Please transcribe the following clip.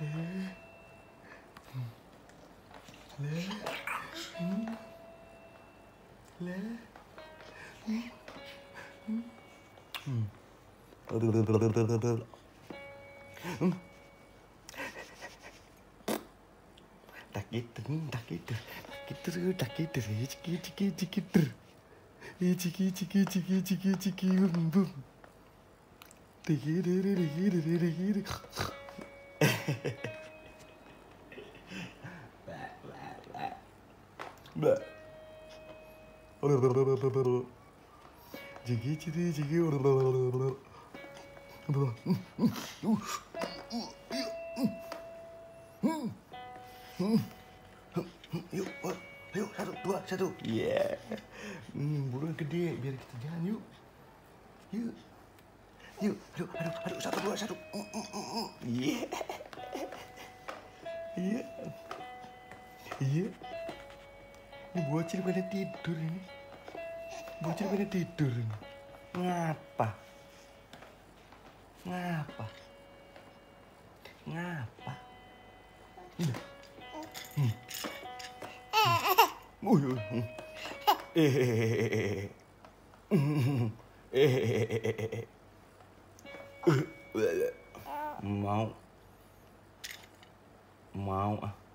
Yuk, yuk, 1, 2, 1. Yeah. Burung gede, biar kita jalan yuk. Yuk. Yuk, aduh, 1, 2, 1. Yeah. Iya. Iya. Ini bocil pada tidur ini. Bocil pada tidur ini. Ngapa? Ngapa? Ngapa? Mau